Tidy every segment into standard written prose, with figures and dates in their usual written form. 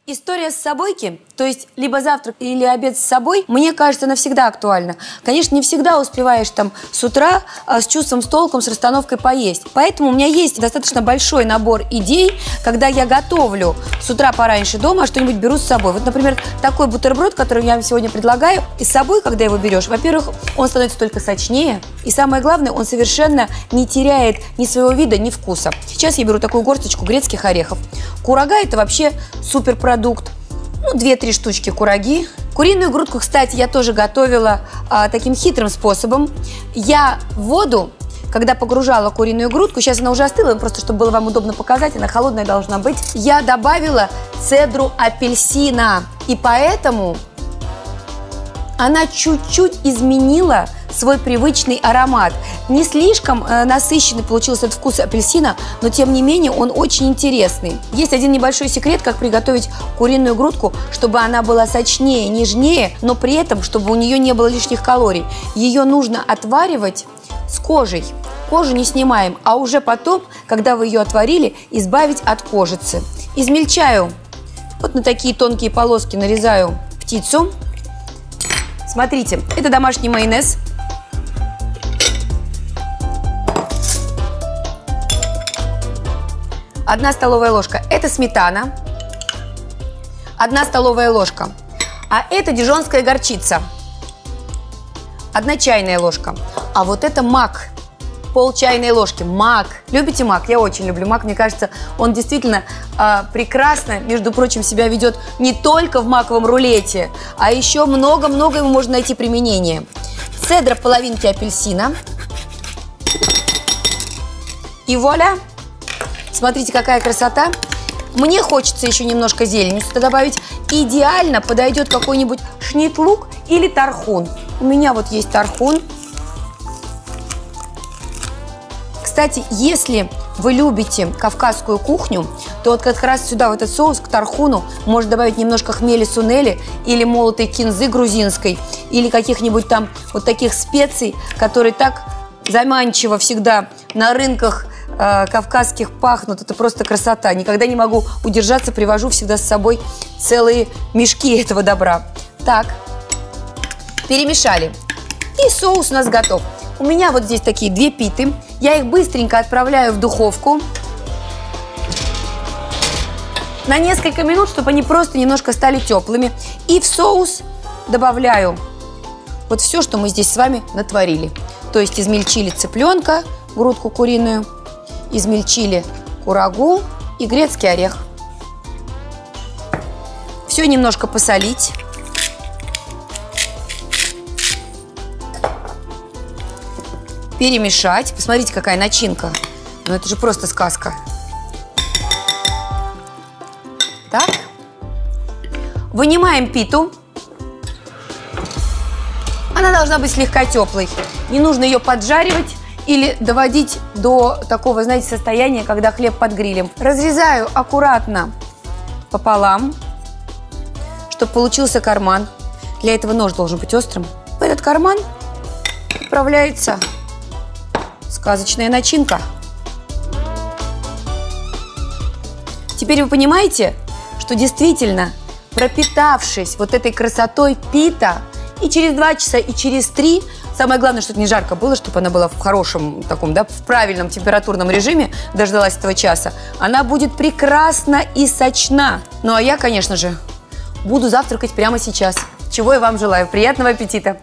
История с собойки, то есть либо завтрак или обед с собой, мне кажется, навсегда актуальна. Конечно, не всегда успеваешь там с утра с чувством, с толком, с расстановкой поесть. Поэтому у меня есть достаточно большой набор идей, когда я готовлю с утра пораньше дома, а что-нибудь беру с собой. Вот, например, такой бутерброд, который я вам сегодня предлагаю, и с собой, когда его берешь, во-первых, он становится только сочнее, и самое главное, он совершенно не теряет ни своего вида, ни вкуса. Сейчас я беру такую горсточку грецких орехов. Курага – это вообще суперпродукт. Ну, 2-3 штучки кураги. Куриную грудку, кстати, я тоже готовила таким хитрым способом. Я в воду, когда погружала куриную грудку, сейчас она уже остыла, просто чтобы было вам удобно показать, она холодная должна быть, я добавила цедру апельсина. И поэтому она чуть-чуть изменила свой привычный аромат. Не слишком насыщенный получился этот вкус апельсина, но тем не менее он очень интересный. Есть один небольшой секрет, как приготовить куриную грудку, чтобы она была сочнее, нежнее, но при этом, чтобы у нее не было лишних калорий. Ее нужно отваривать с кожей. Кожу не снимаем, а уже потом, когда вы ее отварили, избавить от кожицы. Измельчаю, вот на такие тонкие полоски нарезаю птицу. Смотрите, это домашний майонез. Одна столовая ложка – это сметана. 1 столовая ложка. А это дижонская горчица. 1 чайная ложка. А вот это мак. Пол чайной ложки. Мак. Любите мак? Я очень люблю мак. Мне кажется, он действительно прекрасно, между прочим, себя ведет не только в маковом рулете, а еще много-много ему можно найти применение. Цедра половинки апельсина. И вуаля! Смотрите, какая красота. Мне хочется еще немножко зелени сюда добавить. Идеально подойдет какой-нибудь шнитлук или тархун. У меня вот есть тархун. Кстати, если вы любите кавказскую кухню, то вот как раз сюда, в этот соус, к тархуну, можно добавить немножко хмели сунели или молотой кинзы грузинской, или каких-нибудь там вот таких специй, которые так заманчиво всегда на рынках кавказских пахнут. Это просто красота. Никогда не могу удержаться, привожу всегда с собой целые мешки этого добра. Так, перемешали. И соус у нас готов. У меня вот здесь такие 2 питы. Я их быстренько отправляю в духовку на несколько минут, чтобы они просто немножко стали теплыми. И в соус добавляю вот все, что мы здесь с вами натворили. То есть измельчили цыпленка, грудку куриную, измельчили курагу и грецкий орех. Все немножко посолить. Перемешать. Посмотрите, какая начинка. Ну, это же просто сказка. Так. Вынимаем питу. Она должна быть слегка теплой. Не нужно ее поджаривать или доводить до такого, знаете, состояния, когда хлеб под грилем. Разрезаю аккуратно пополам, чтобы получился карман. Для этого нож должен быть острым. В этот карман отправляется сказочная начинка. Теперь вы понимаете, что действительно, пропитавшись вот этой красотой пита, и через 2 часа, и через 3, самое главное, чтобы не жарко было, чтобы она была в хорошем таком, да, в правильном температурном режиме, дождалась этого часа, она будет прекрасна и сочна. Ну а я, конечно же, буду завтракать прямо сейчас. Чего я вам желаю. Приятного аппетита!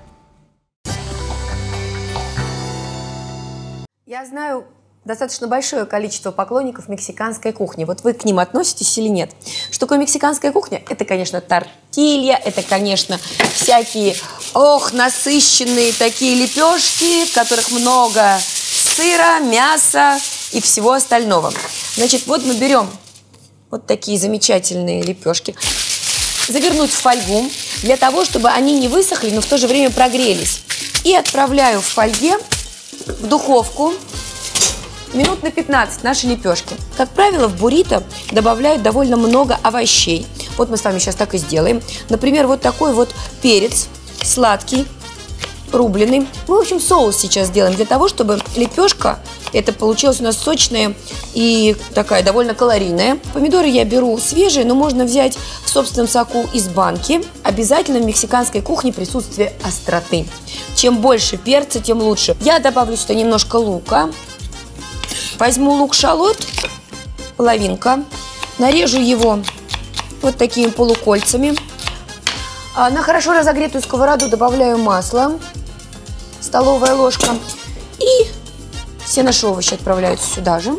Я знаю достаточно большое количество поклонников мексиканской кухни. Вот вы к ним относитесь или нет? Что такое мексиканская кухня? Это, конечно, тортилья, это, конечно, всякие, насыщенные такие лепешки, в которых много сыра, мяса и всего остального. Значит, вот мы берем вот такие замечательные лепешки, завернуть в фольгу, для того, чтобы они не высохли, но в то же время прогрелись. И отправляю в фольге в духовку минут на 15 наши лепешки. Как правило, в буррито добавляют довольно много овощей. Вот мы с вами сейчас так и сделаем. Например, вот такой вот перец сладкий. рубленый. Мы, в общем, соус сейчас делаем для того, чтобы лепешка это получилась у нас сочная и такая довольно калорийная. Помидоры я беру свежие, но можно взять в собственном соку из банки. Обязательно в мексиканской кухне присутствие остроты. Чем больше перца, тем лучше. Я добавлю сюда немножко лука. Возьму лук-шалот, половинка. Нарежу его вот такими полукольцами. На хорошо разогретую сковороду добавляю масло. Столовая ложка. И все наши овощи отправляются сюда же.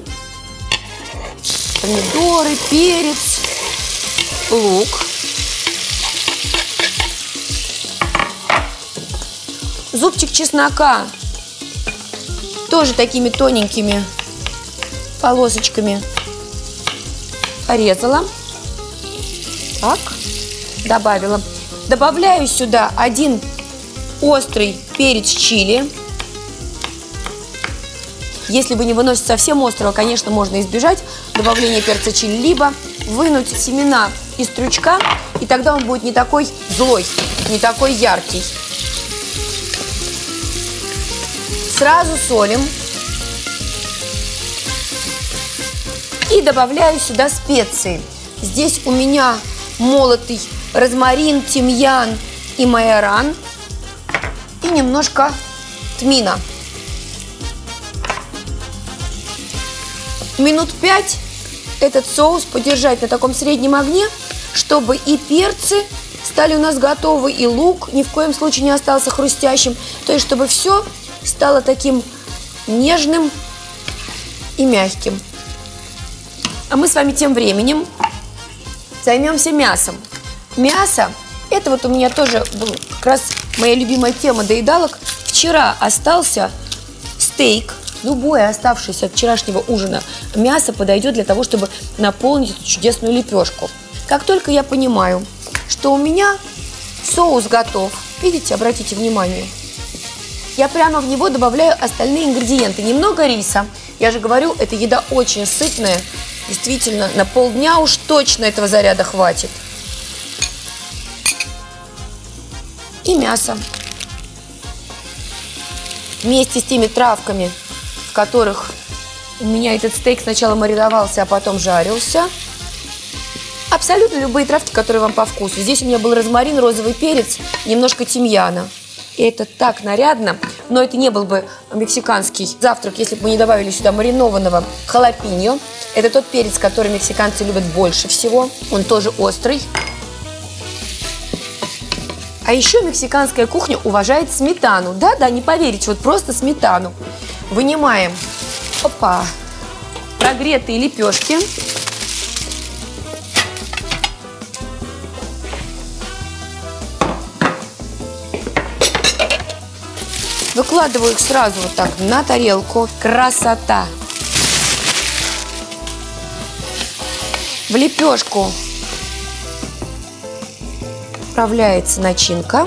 Помидоры, перец, лук. Зубчик чеснока тоже такими тоненькими полосочками порезала. Так, добавила. Добавляю сюда 1 острый перец чили. Если вы не выносите совсем острого, конечно, можно избежать добавления перца чили, либо вынуть семена из стручка, и тогда он будет не такой злой, не такой яркий. Сразу солим. И добавляю сюда специи. Здесь у меня молотый розмарин, тимьян и майоран. И немножко тмина. Минут 5 этот соус подержать на таком среднем огне, чтобы и перцы стали у нас готовы, и лук ни в коем случае не остался хрустящим. То есть, чтобы все стало таким нежным и мягким. А мы с вами тем временем займемся мясом. Мясо, это вот у меня тоже был как раз моя любимая тема доедалок. Вчера остался стейк. Любое оставшееся от вчерашнего ужина мясо подойдет для того, чтобы наполнить эту чудесную лепешку. Как только я понимаю, что у меня соус готов, видите, обратите внимание, я прямо в него добавляю остальные ингредиенты. Немного риса. Я же говорю, эта еда очень сытная. Действительно, на полдня уж точно этого заряда хватит. И мясо. Вместе с теми травками, в которых у меня этот стейк сначала мариновался, а потом жарился. Абсолютно любые травки, которые вам по вкусу. Здесь у меня был розмарин, розовый перец, немножко тимьяна. И это так нарядно. Но это не был бы мексиканский завтрак, если бы мы не добавили сюда маринованного халапеньо. Это тот перец, который мексиканцы любят больше всего. Он тоже острый. А еще мексиканская кухня уважает сметану. Да-да, не поверите, вот просто сметану. Вынимаем, опа, прогретые лепешки. Выкладываю их сразу вот так на тарелку. Красота! В лепешку отправляется начинка.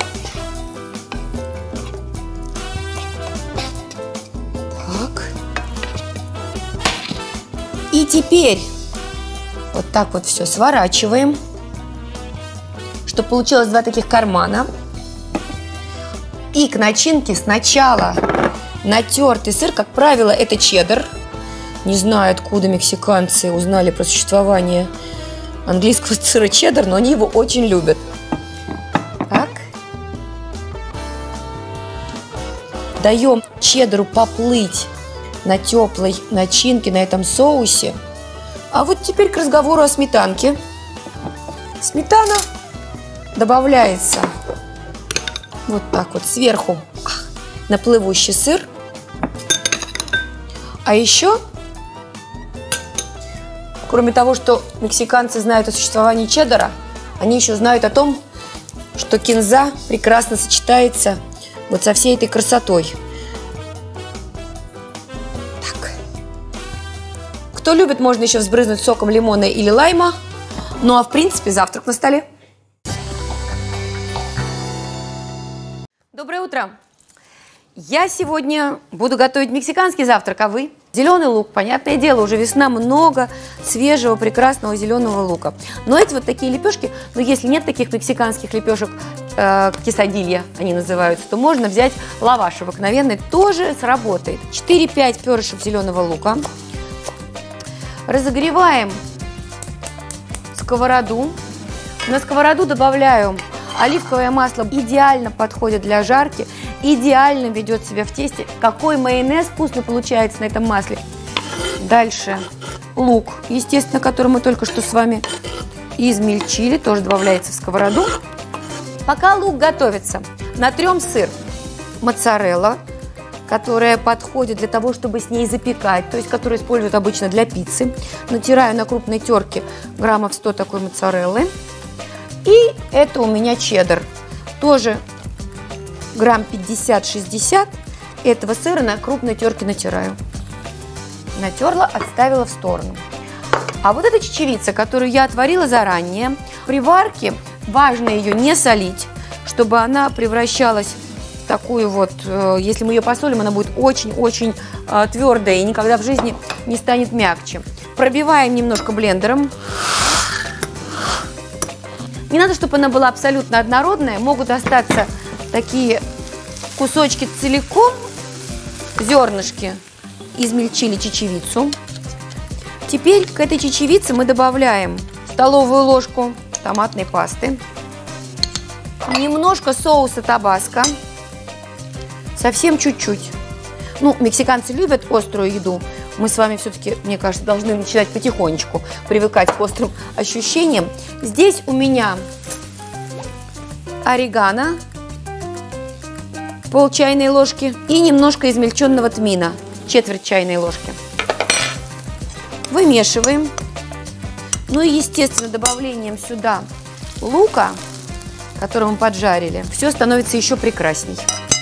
Так. И теперь вот так вот все сворачиваем, чтобы получилось 2 таких кармана. И к начинке сначала натертый сыр, как правило, это чеддер. Не знаю, откуда мексиканцы узнали про существование английского сыра чеддер, но они его очень любят. Так. Даем чеддеру поплыть на теплой начинке, на этом соусе. А вот теперь к разговору о сметанке. Сметана добавляется вот так вот сверху на плывущий сыр. А еще, кроме того, что мексиканцы знают о существовании чеддера, они еще знают о том, что кинза прекрасно сочетается вот со всей этой красотой. Так. Кто любит, можно еще взбрызнуть соком лимона или лайма. Ну а в принципе завтрак на столе. Доброе утро! Я сегодня буду готовить мексиканский завтрак, а вы? Зеленый лук, понятное дело, уже весна, много свежего, прекрасного зеленого лука. Но эти вот такие лепешки, но если нет таких мексиканских лепешек, кесадилья они называются, то можно взять лаваш обыкновенный, тоже сработает. 4-5 перышек зеленого лука. Разогреваем сковороду. На сковороду добавляю оливковое масло, идеально подходит для жарки, идеально ведет себя в тесте. Какой майонез вкусный получается на этом масле. Дальше лук, естественно, который мы только что с вами измельчили, тоже добавляется в сковороду. Пока лук готовится, натрем сыр. Моцарелла, которая подходит для того, чтобы с ней запекать, то есть которую используют обычно для пиццы. Натираю на крупной терке граммов 100 такой моцареллы. И это у меня чеддер. Тоже грамм 50-60 этого сыра на крупной терке натираю. Натерла, отставила в сторону. А вот эта чечевица, которую я отварила заранее, при варке важно ее не солить, чтобы она превращалась в такую вот, если мы ее посолим, она будет очень-очень твердая и никогда в жизни не станет мягче. Пробиваем немножко блендером. Не надо, чтобы она была абсолютно однородная, могут остаться такие кусочки целиком, зернышки. Измельчили чечевицу. Теперь к этой чечевице мы добавляем столовую ложку томатной пасты, немножко соуса табаско, совсем чуть-чуть. Ну, мексиканцы любят острую еду. Мы с вами все-таки, мне кажется, должны начинать потихонечку привыкать к острым ощущениям. Здесь у меня орегано, пол чайной ложки и немножко измельченного тмина, четверть чайной ложки. Вымешиваем. Ну и, естественно, добавлением сюда лука, который мы поджарили, все становится еще прекрасней.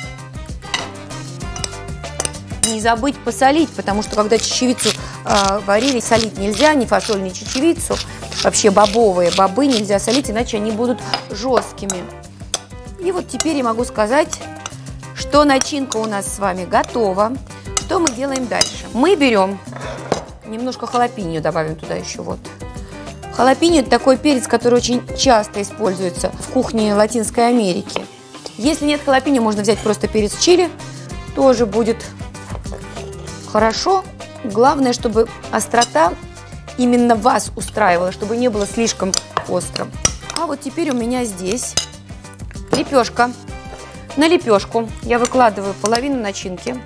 Не забыть посолить, потому что когда чечевицу варили, солить нельзя, ни фасоль, ни чечевицу. Вообще бобовые бобы нельзя солить, иначе они будут жесткими. И вот теперь я могу сказать, что начинка у нас с вами готова. Что мы делаем дальше? Мы берем немножко халапеньо, добавим туда еще вот. Халапеньо – это такой перец, который очень часто используется в кухне Латинской Америки. Если нет халапеньо, можно взять просто перец чили, тоже будет хорошо. Главное, чтобы острота именно вас устраивала, чтобы не было слишком острым. А вот теперь у меня здесь лепешка. На лепешку я выкладываю половину начинки.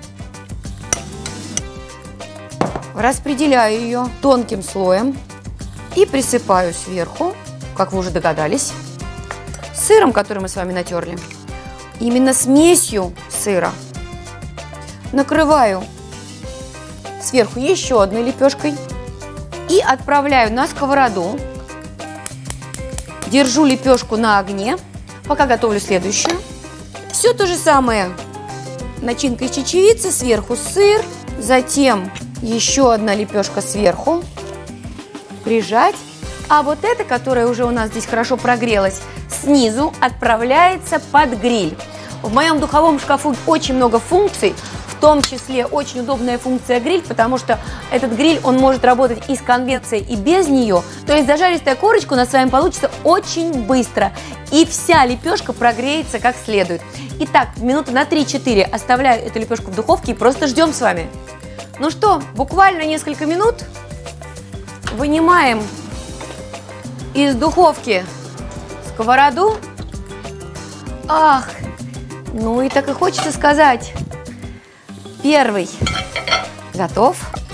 Распределяю ее тонким слоем и присыпаю сверху, как вы уже догадались, сыром, который мы с вами натерли. Именно смесью сыра. Накрываю сверху еще одной лепешкой и отправляю на сковороду. Держу лепешку на огне, пока готовлю следующую. Все то же самое. Начинка из чечевицы, сверху сыр, затем еще одна лепешка сверху, прижать. А вот эта, которая уже у нас здесь хорошо прогрелась, снизу отправляется под гриль. В моем духовом шкафу очень много функций, в том числе очень удобная функция гриль, потому что этот гриль, он может работать и с конвекцией, и без нее. То есть зажаристая корочка у нас с вами получится очень быстро, и вся лепешка прогреется как следует. Итак, минуты на 3-4 оставляю эту лепешку в духовке и просто ждем с вами. Ну что, буквально несколько минут. Вынимаем из духовки сковороду. Ах, ну и так и хочется сказать. Первый готов.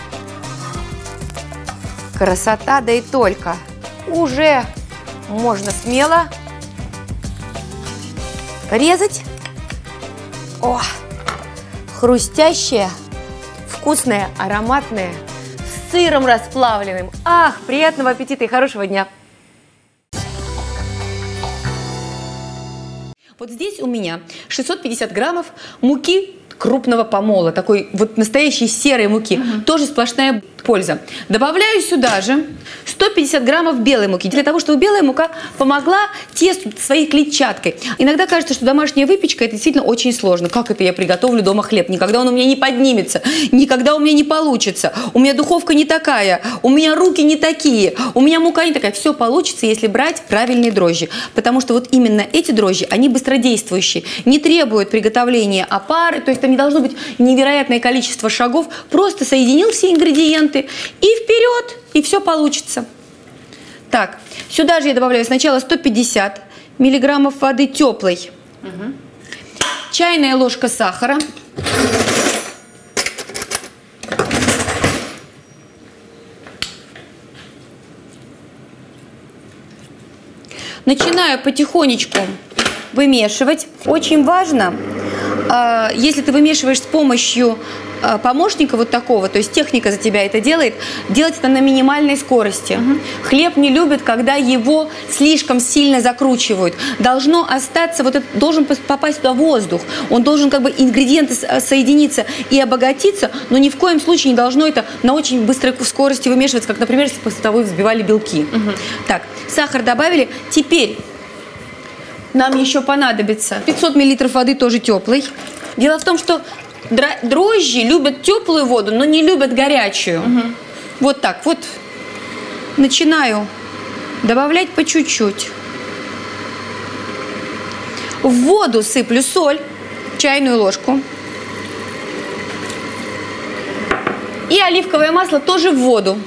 Красота, да и только. Уже можно смело резать. О, хрустящая, вкусная, ароматная, с сыром расплавленным. Ах, приятного аппетита и хорошего дня! Вот здесь у меня 650 граммов муки крупного помола, такой вот настоящей серой муки. Тоже сплошная польза. Добавляю сюда же 150 граммов белой муки, для того, чтобы белая мука помогла тесту своей клетчаткой. Иногда кажется, что домашняя выпечка – это действительно очень сложно. Как это я приготовлю дома хлеб? Никогда он у меня не поднимется, никогда у меня не получится. У меня духовка не такая, у меня руки не такие, у меня мука не такая. Все получится, если брать правильные дрожжи. Потому что вот именно эти дрожжи, они быстродействующие, не требуют приготовления опары, то есть там не должно быть невероятное количество шагов. Просто соединил все ингредиенты и вперед, и все получится. Так, сюда же я добавляю сначала 150 миллиграммов воды теплой, чайная ложка сахара, начинаю потихонечку вымешивать. Очень важно, если ты вымешиваешь с помощью помощника вот такого, то есть техника за тебя это делает, делать это на минимальной скорости. Хлеб не любит, когда его слишком сильно закручивают. Должно остаться, вот это, должен попасть туда воздух, он должен как бы ингредиенты соединиться и обогатиться, но ни в коем случае не должно это на очень быстрой скорости вымешиваться, как, например, если после того взбивали белки. Так, сахар добавили. Теперь нам еще понадобится 500 мл воды, тоже теплой. Дело в том, что дрожжи любят теплую воду, но не любят горячую. Вот так вот. Начинаю добавлять по чуть-чуть. В воду сыплю соль, чайную ложку. И оливковое масло тоже в воду.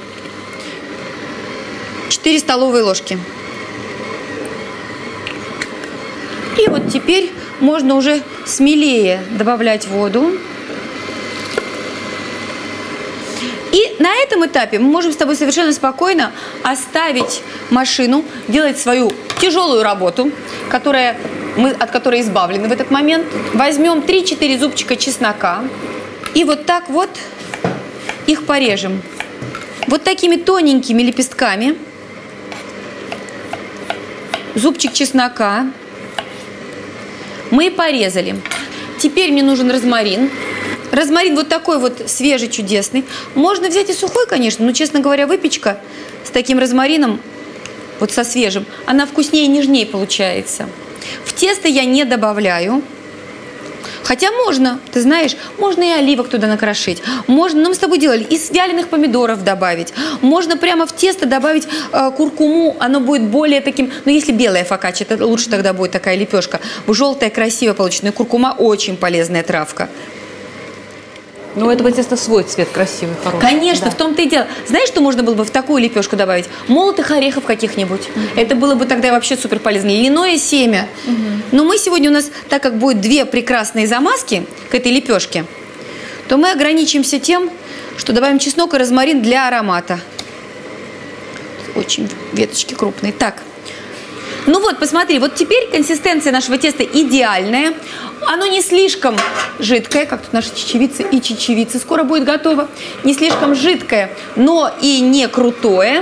4 столовые ложки. И вот теперь можно уже смелее добавлять воду. И на этом этапе мы можем с тобой совершенно спокойно оставить машину, делать свою тяжелую работу, от которой избавлены в этот момент. Возьмем 3-4 зубчика чеснока и вот так вот их порежем. Вот такими тоненькими лепестками. Зубчик чеснока мы порезали. Теперь мне нужен розмарин. Розмарин вот такой вот свежий, чудесный. Можно взять и сухой, конечно, но, честно говоря, выпечка с таким розмарином, вот со свежим, она вкуснее и нежнее получается. В тесто я не добавляю. Хотя можно, ты знаешь, можно и оливок туда накрошить. Можно, ну мы с тобой делали, из вяленых помидоров добавить. Можно прямо в тесто добавить куркуму, оно будет более таким, ну если белая фокачча, это лучше тогда будет такая лепешка. Желтая, красиво получится. И куркума очень полезная травка. Но у этого теста свой цвет красивый, хороший. Конечно, да. В том-то и дело. Знаешь, что можно было бы в такую лепешку добавить? Молотых орехов каких-нибудь. Это было бы тогда вообще супер полезно. Льняное семя. Но мы сегодня у нас, так как будет 2 прекрасные замазки к этой лепешке, то мы ограничимся тем, что добавим чеснок и розмарин для аромата. Очень веточки крупные. Так. Ну вот, посмотри, вот теперь консистенция нашего теста идеальная. Оно не слишком жидкое, как тут наши чечевицы и чечевицы скоро будет готово. Не слишком жидкое, но и не крутое.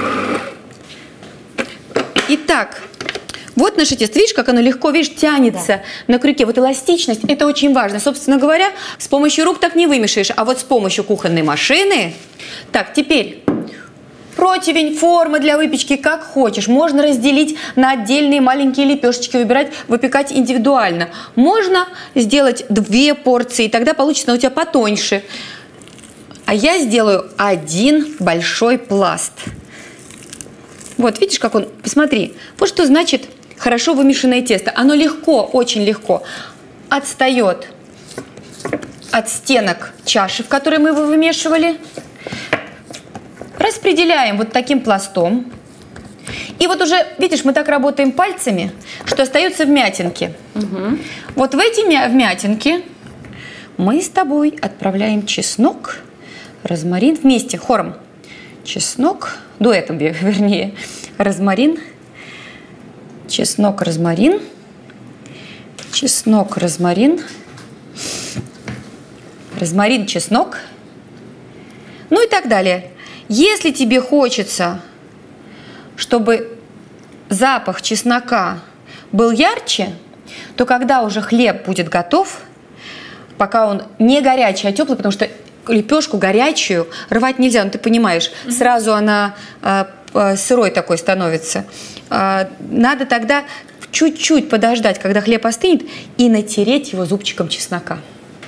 Итак, вот наше тесто. Видишь, как оно легко, видишь, тянется на крюке. Вот эластичность, это очень важно. Собственно говоря, с помощью рук так не вымешаешь, а вот с помощью кухонной машины. Так, теперь противень, формы для выпечки, как хочешь. Можно разделить на отдельные маленькие лепешечки, выбирать, выпекать индивидуально. Можно сделать 2 порции, тогда получится у тебя потоньше. А я сделаю 1 большой пласт. Вот, видишь, как он, посмотри. Вот что значит хорошо вымешанное тесто. Оно легко, очень легко отстает от стенок чаши, в которой мы его вымешивали. Распределяем вот таким пластом. И вот уже, видишь, мы так работаем пальцами, что остаются вмятинки. Вот в эти вмятинки мы с тобой отправляем чеснок, розмарин вместе, хором. Чеснок, дуэтом, вернее, розмарин, чеснок, розмарин, чеснок, розмарин, розмарин, чеснок, ну и так далее. Если тебе хочется, чтобы запах чеснока был ярче, то когда уже хлеб будет готов, пока он не горячий, а теплый, потому что лепешку горячую рвать нельзя, ну ты понимаешь, сразу она сырой такой становится. Надо тогда чуть-чуть подождать, когда хлеб остынет, и натереть его зубчиком чеснока.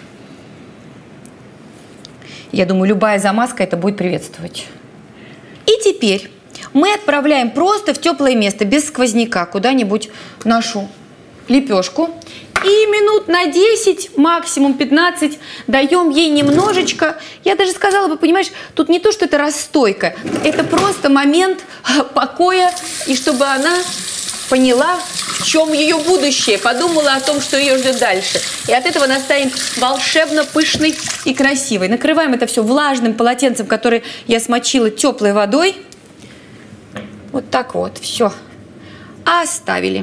Я думаю, любая замазка это будет приветствовать. И теперь мы отправляем просто в теплое место, без сквозняка, куда-нибудь нашу лепешку. И минут на 10, максимум 15 даем ей немножечко. Я даже сказала бы, понимаешь, тут не то, что это расстойка, это просто момент покоя, и чтобы она поняла, в чем ее будущее, подумала о том, что ее ждет дальше. И от этого она станет волшебно пышной и красивой. Накрываем это все влажным полотенцем, которое я смочила теплой водой. Вот так вот, все. Оставили.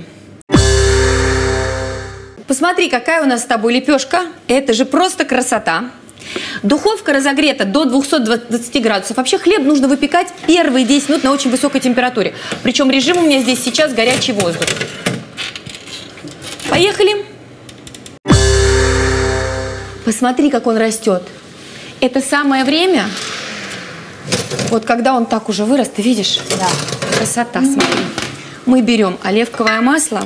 Посмотри, какая у нас с тобой лепешка. Это же просто красота. Духовка разогрета до 220 градусов. Вообще хлеб нужно выпекать первые 10 минут на очень высокой температуре. Причем режим у меня здесь сейчас горячий воздух. Поехали. Посмотри, как он растет. Это самое время, вот когда он так уже вырос, ты видишь? Да. Красота, смотри. Мы берем оливковое масло.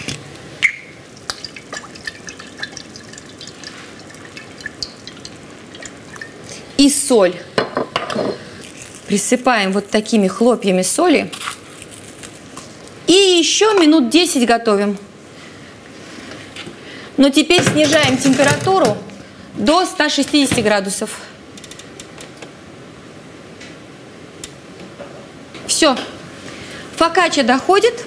И соль. Присыпаем вот такими хлопьями соли. И еще минут 10 готовим. Но теперь снижаем температуру до 160 градусов. Все. Фокачча доходит.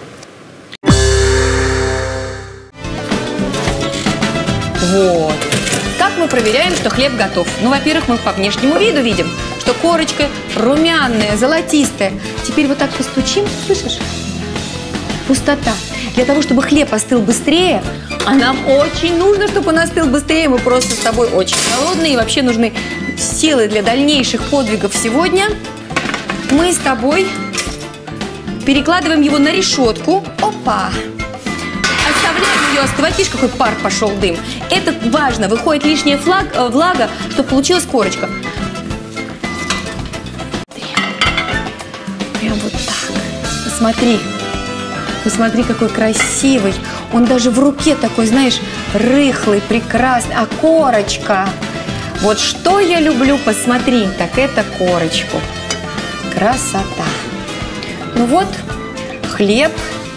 Вот. Как мы проверяем, что хлеб готов? Ну, во-первых, мы по внешнему виду видим, что корочка румяная, золотистая. Теперь вот так постучим, слышишь? Пустота. Для того, чтобы хлеб остыл быстрее, а нам очень нужно, чтобы он остыл быстрее. Мы просто с тобой очень голодные, и вообще нужны силы для дальнейших подвигов сегодня. Мы с тобой перекладываем его на решетку. Опа! Оставляем ее остывать. Видишь, какой пар пошел, дым. Это важно. Выходит лишняя влага, чтобы получилась корочка. Прям вот так. Посмотри. Посмотри, какой красивый. Он даже в руке такой, знаешь, рыхлый, прекрасный. А корочка. Вот что я люблю, посмотри. Так это корочку. Красота. Ну вот, хлеб.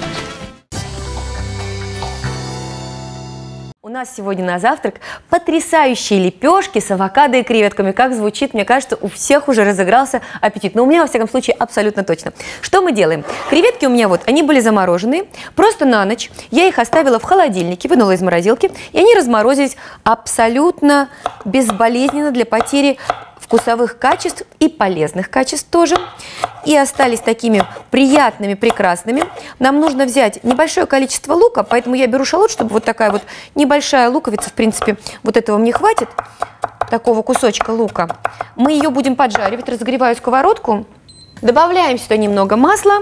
У нас сегодня на завтрак потрясающие лепешки с авокадо и креветками. Как звучит, мне кажется, у всех уже разыгрался аппетит. Но у меня, во всяком случае, абсолютно точно. Что мы делаем? Креветки у меня вот, они были замороженные, просто на ночь. Я их оставила в холодильнике, вынула из морозилки, и они разморозились абсолютно безболезненно для потери вкусовых качеств и полезных качеств тоже. И остались такими приятными, прекрасными. Нам нужно взять небольшое количество лука, поэтому я беру шалот, чтобы вот такая вот небольшая луковица, в принципе, вот этого мне хватит, такого кусочка лука. Мы ее будем поджаривать, разогреваю сковородку, добавляем сюда немного масла.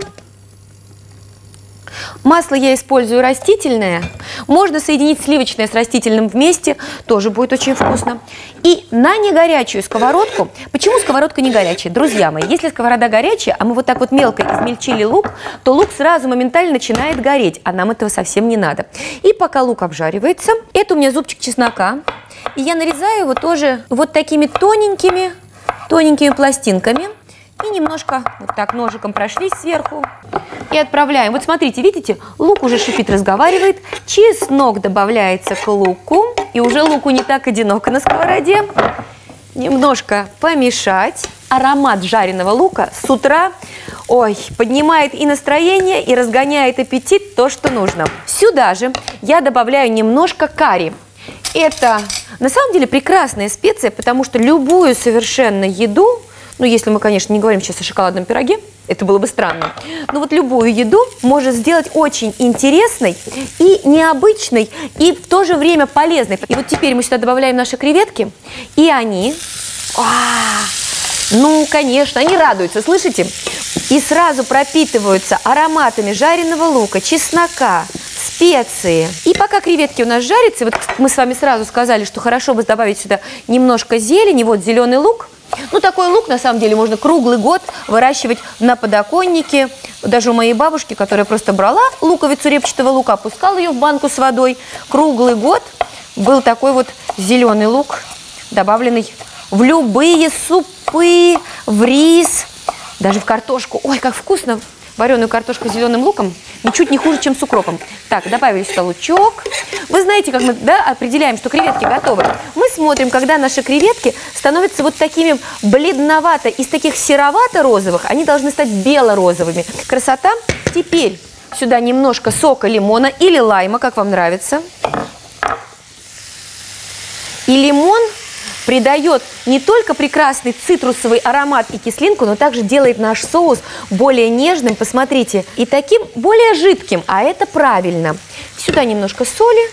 Масло я использую растительное, можно соединить сливочное с растительным вместе, тоже будет очень вкусно. И на негорячую сковородку, почему сковородка не горячая? Друзья мои, если сковорода горячая, а мы вот так вот мелко измельчили лук, то лук сразу моментально начинает гореть, а нам этого совсем не надо. И пока лук обжаривается, это у меня зубчик чеснока, и я нарезаю его тоже вот такими тоненькими пластинками. И немножко вот так ножиком прошлись сверху и отправляем. Вот смотрите, видите, лук уже шипит, разговаривает, чеснок добавляется к луку, и уже луку не так одиноко на сковороде. Немножко помешать. Аромат жареного лука с утра, ой, поднимает и настроение, и разгоняет аппетит, то, что нужно. Сюда же я добавляю немножко карри. Это на самом деле прекрасная специя, потому что любую совершенно еду, ну, если мы, конечно, не говорим сейчас о шоколадном пироге, это было бы странно. Но вот любую еду может сделать очень интересной и необычной, и в то же время полезной. И вот теперь мы сюда добавляем наши креветки, и они, ну, конечно, они радуются, слышите? И сразу пропитываются ароматами жареного лука, чеснока, специи. И пока креветки у нас жарятся, вот мы с вами сразу сказали, что хорошо бы добавить сюда немножко зелени, вот зеленый лук. Ну, такой лук, на самом деле, можно круглый год выращивать на подоконнике. Даже у моей бабушки, которая просто брала луковицу репчатого лука, опускала ее в банку с водой. Круглый год был такой вот зеленый лук, добавленный в любые супы, в рис, даже в картошку. Ой, как вкусно! Вареную картошку с зеленым луком ничуть не хуже, чем с укропом. Так, добавили сюда лучок. Вы знаете, как мы определяем, что креветки готовы? Мы смотрим, когда наши креветки становятся вот такими бледновато, из таких серовато-розовых, они должны стать бело-розовыми. Красота. Теперь сюда немножко сока лимона или лайма, как вам нравится. И лимон придает не только прекрасный цитрусовый аромат и кислинку, но также делает наш соус более нежным, посмотрите, и таким более жидким, а это правильно. Сюда немножко соли.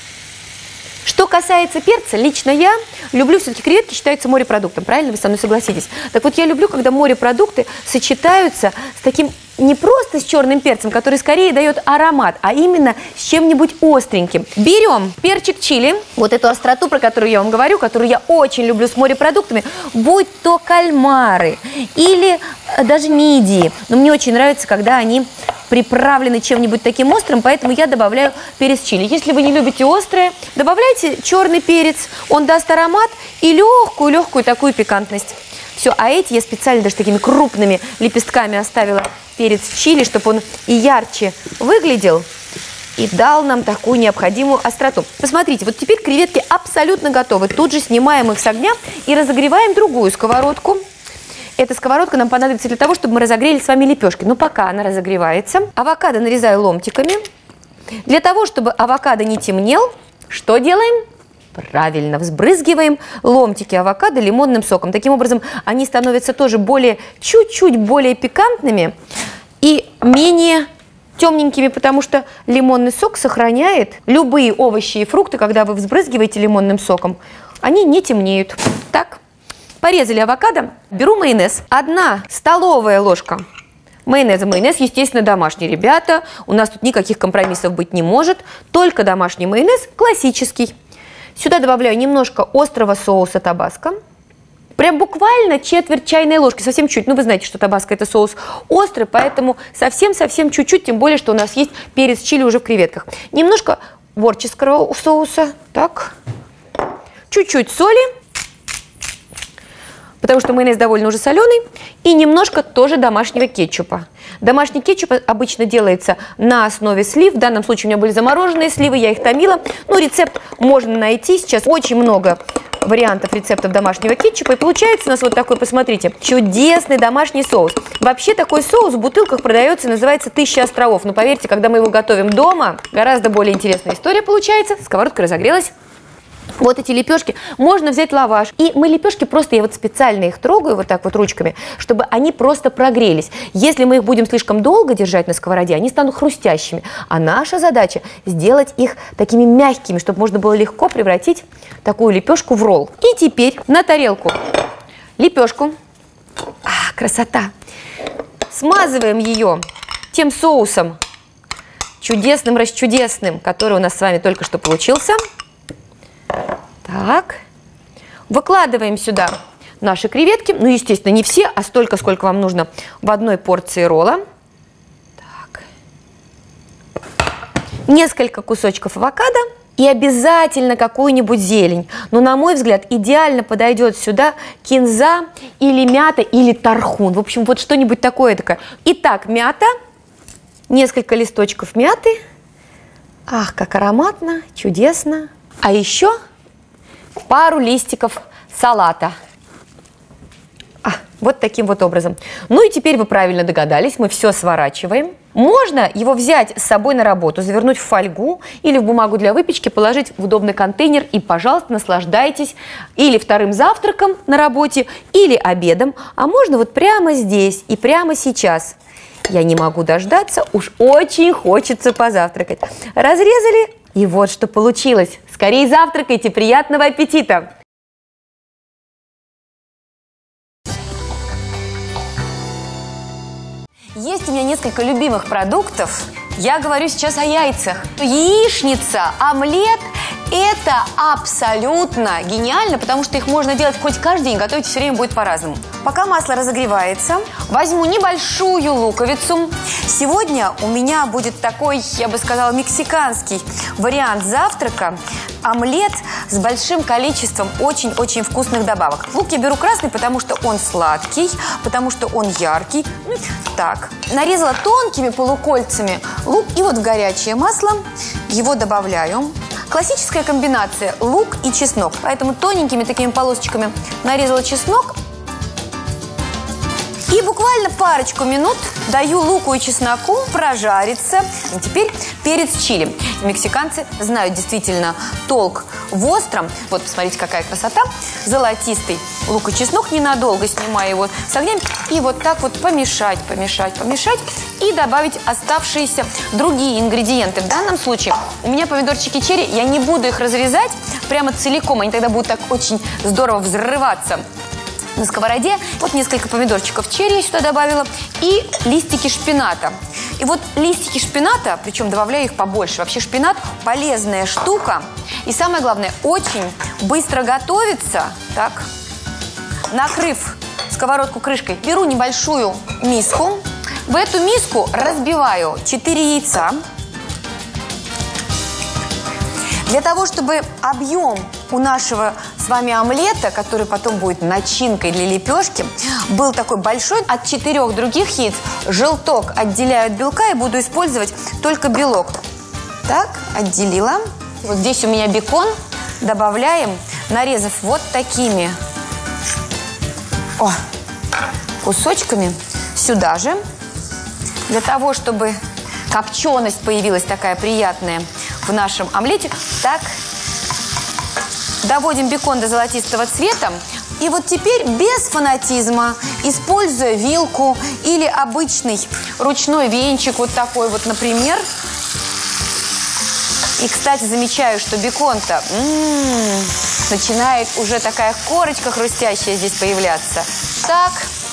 Что касается перца, лично я люблю, все-таки креветки считаются морепродуктом, правильно? Вы со мной согласитесь? Так вот, я люблю, когда морепродукты сочетаются с таким, не просто с черным перцем, который скорее дает аромат, а именно с чем-нибудь остреньким. Берем перчик чили, вот эту остроту, про которую я вам говорю, которую я очень люблю с морепродуктами, будь то кальмары или даже мидии. Но мне очень нравится, когда они приправлены чем-нибудь таким острым, поэтому я добавляю перец чили. Если вы не любите острое, добавляйте черный перец, он даст аромат и легкую такую пикантность. Все, а эти я специально даже такими крупными лепестками оставила перец чили, чтобы он и ярче выглядел и дал нам такую необходимую остроту. Посмотрите, вот теперь креветки абсолютно готовы. Тут же снимаем их с огня и разогреваем другую сковородку. Эта сковородка нам понадобится для того, чтобы мы разогрели с вами лепешки. Но пока она разогревается, авокадо нарезаю ломтиками. Для того, чтобы авокадо не темнел, что делаем? Правильно, взбрызгиваем ломтики авокадо лимонным соком. Таким образом, они становятся тоже чуть-чуть более пикантными и менее темненькими, потому что лимонный сок сохраняет любые овощи и фрукты, когда вы взбрызгиваете лимонным соком, они не темнеют. Так. Порезали авокадо, беру майонез, 1 столовая ложка майонеза. Майонез, естественно, домашний, ребята, у нас тут никаких компромиссов быть не может, только домашний майонез, классический. Сюда добавляю немножко острого соуса табаско, прям буквально четверть чайной ложки, совсем чуть. Ну, вы знаете, что табаско это соус острый, поэтому совсем чуть-чуть, тем более, что у нас есть перец чили уже в креветках. Немножко ворческого соуса, так, чуть-чуть соли, потому что майонез довольно уже соленый, и немножко тоже домашнего кетчупа. Домашний кетчуп обычно делается на основе слив, в данном случае у меня были замороженные сливы, я их томила. Ну, рецепт можно найти, сейчас очень много вариантов рецептов домашнего кетчупа, и получается у нас вот такой, посмотрите, чудесный домашний соус. Вообще такой соус в бутылках продается, называется «1000 островов», но поверьте, когда мы его готовим дома, гораздо более интересная история получается. Сковородка разогрелась. Вот эти лепешки, можно взять лаваш. И мы лепешки просто, я вот специально их трогаю вот так вот ручками, чтобы они просто прогрелись. Если мы их будем слишком долго держать на сковороде, они станут хрустящими. А наша задача сделать их такими мягкими, чтобы можно было легко превратить такую лепешку в ролл. И теперь на тарелку лепешку. Красота! Смазываем ее тем соусом чудесным-расчудесным, который у нас с вами только что получился. Так, выкладываем сюда наши креветки, ну, естественно, не все, а столько, сколько вам нужно в одной порции ролла. Так. Несколько кусочков авокадо и обязательно какую-нибудь зелень. Но, на мой взгляд, идеально подойдет сюда кинза или мята или тархун. В общем, вот что-нибудь такое. Итак, мята, несколько листочков мяты. Ах, как ароматно, чудесно. А еще пару листиков салата. Вот таким вот образом. Ну и теперь вы правильно догадались, мы все сворачиваем. Можно его взять с собой на работу, завернуть в фольгу или в бумагу для выпечки, положить в удобный контейнер и, пожалуйста, наслаждайтесь или вторым завтраком на работе, или обедом. А можно вот прямо здесь и прямо сейчас. Я не могу дождаться, уж очень хочется позавтракать. Разрезали, и вот что получилось. Скорее завтракайте, приятного аппетита! Есть у меня несколько любимых продуктов, Я говорю сейчас о яйцах. Яичница, омлет – это абсолютно гениально, потому что их можно делать хоть каждый день, готовить все время будет по-разному. Пока масло разогревается, возьму небольшую луковицу. Сегодня у меня будет такой, я бы сказала, мексиканский вариант завтрака. Омлет с большим количеством очень-очень вкусных добавок. Лук я беру красный, потому что он сладкий, потому что он яркий. Так, нарезала тонкими полукольцами лук и вот в горячее масло его добавляю. Классическая комбинация лук и чеснок, поэтому тоненькими такими полосочками нарезала чеснок. И буквально парочку минут даю луку и чесноку прожариться. И теперь перец чили. Мексиканцы знают действительно толк в остром. Вот, посмотрите, какая красота. Золотистый лук и чеснок. Ненадолго снимаю его с огня. И вот так вот помешать. И добавить оставшиеся другие ингредиенты. В данном случае у меня помидорчики черри. Я не буду их разрезать прямо целиком. Они тогда будут так очень здорово взрываться на сковороде. Вот несколько помидорчиков черри я сюда добавила. И листики шпината. И вот листики шпината, причем добавляю их побольше. Вообще шпинат полезная штука. И самое главное, очень быстро готовится. Так, накрыв сковородку крышкой, беру небольшую миску. В эту миску разбиваю 4 яйца. Для того, чтобы объем у нашего с вами омлета, который потом будет начинкой для лепешки, был такой большой, от 4 других яиц желток отделяю от белка и буду использовать только белок. Так, отделила. Вот здесь у меня бекон. Добавляем, нарезав вот такими кусочками сюда же. Для того, чтобы копченость появилась такая приятная в нашем омлете. Так, доводим бекон до золотистого цвета. И вот теперь без фанатизма, используя вилку или обычный ручной венчик, вот такой вот, например. И, кстати, замечаю, что бекон-то начинает уже такая корочка хрустящая здесь появляться. Так,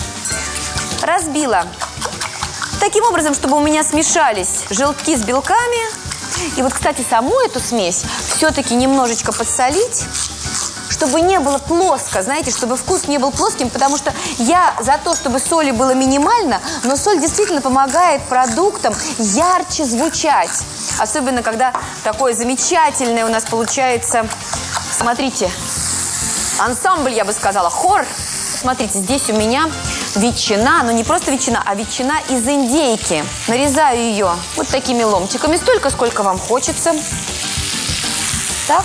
разбила. Таким образом, чтобы у меня смешались желтки с белками. И вот, кстати, саму эту смесь все-таки немножечко подсолить, чтобы не было плоско, знаете, чтобы вкус не был плоским, потому что я за то, чтобы соли было минимально, но соль действительно помогает продуктам ярче звучать. Особенно, когда такое замечательное у нас получается, смотрите, ансамбль, я бы сказала, хор. Смотрите, здесь у меня ветчина, но не просто ветчина, а ветчина из индейки. Нарезаю ее вот такими ломтиками, столько, сколько вам хочется. Так.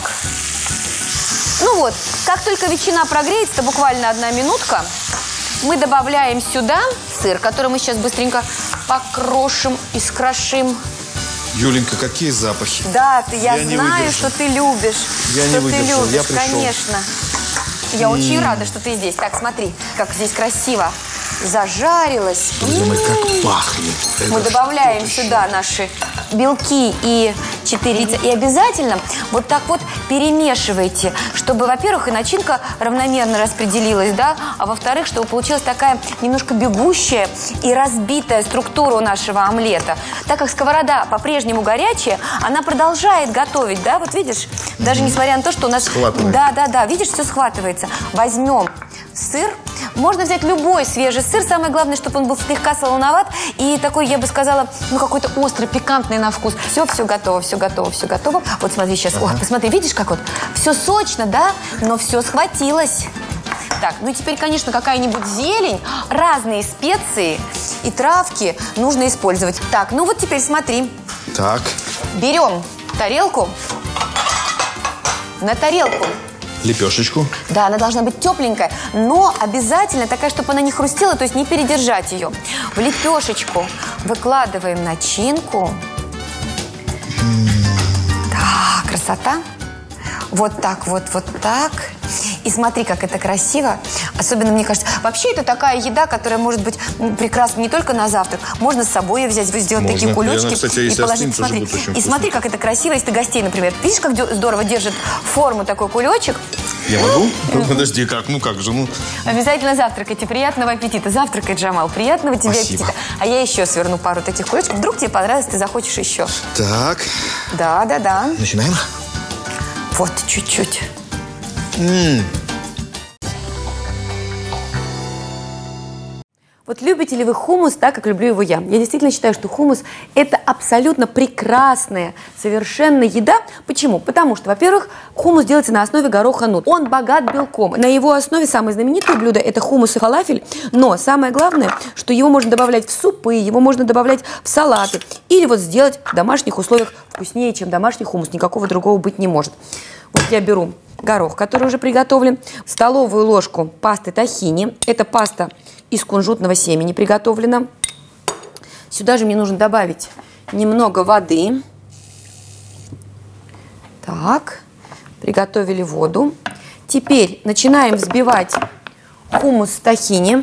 Ну вот, как только ветчина прогреется, буквально 1 минутка, мы добавляем сюда сыр, который мы сейчас быстренько покрошим и скрошим. Юленька, какие запахи? Да, я знаю, что ты любишь. Я не выдержал, я пришел. Конечно. Я очень рада, что ты здесь. Так, смотри, как здесь красиво зажарилось. Друзья мои, как пахнет. Мы добавляем сюда наши белки и 4 яйца. И обязательно вот так вот перемешивайте, чтобы, во-первых, и начинка равномерно распределилась, да, а во-вторых, чтобы получилась такая немножко бегущая и разбитая структура у нашего омлета. Так как сковорода по-прежнему горячая, она продолжает готовить, да, вот видишь, даже несмотря на то, что у нас... Схватывает. Да, видишь, все схватывается. Возьмем сыр. Можно взять любой свежий сыр. Самое главное, чтобы он был слегка солоноват и такой, я бы сказала, ну, какой-то острый, пикантный на вкус. Все готово, все готово. Вот смотри сейчас. О, посмотри, видишь, как вот? Все сочно, да? Но все схватилось. Так, ну и теперь, конечно, какая-нибудь зелень, разные специи и травки нужно использовать. Так, ну вот теперь смотри. Так. Берем тарелку. На тарелку. Лепешечку. Да, она должна быть тепленькая, но обязательно такая, чтобы она не хрустела, то есть не передержать ее. В лепешечку выкладываем начинку. Да, красота. Вот так, вот так. И смотри, как это красиво. Особенно, мне кажется, вообще это такая еда, которая может быть прекрасна не только на завтрак. Можно с собой ее взять, сделать такие кулечки. Кстати, и положить. Смотри, и смотри, как это красиво, если ты гостей, например. Видишь, как здорово держит форму такой кулечек. Я могу? Подожди, как? Ну как же? Ну. Обязательно завтракайте. Приятного аппетита. Завтракай, Джамал. Приятного тебе Спасибо. аппетита. А я еще сверну пару таких кулечков. Вдруг тебе понравится, ты захочешь еще. Так. Да. Начинаем? Вот, чуть-чуть. Вот любите ли вы хумус так, как люблю его я? Я действительно считаю, что хумус – это абсолютно прекрасная, совершенно еда. Почему? Потому что, во-первых, хумус делается на основе гороха нут. Он богат белком. На его основе самое знаменитое блюдо – это хумус и фалафель. Но самое главное, что его можно добавлять в супы, его можно добавлять в салаты. Или вот сделать в домашних условиях вкуснее, чем домашний хумус. Никакого другого быть не может. Вот я беру горох, который уже приготовлен, столовую ложку пасты тахини. Это паста из кунжутного семени приготовлена. Сюда же мне нужно добавить немного воды. Так, приготовили воду. Теперь начинаем взбивать хумус с тахини.